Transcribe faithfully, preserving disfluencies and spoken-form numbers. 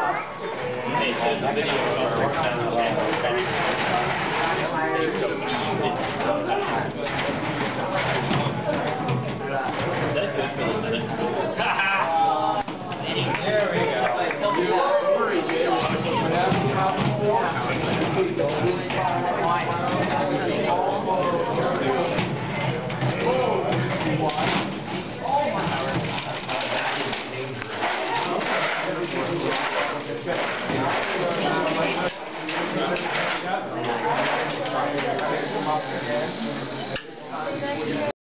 Hey, there's a video of our channel. It's so cute. It's so bad. Is that good for the minute? Haha! There we go. Tell me that.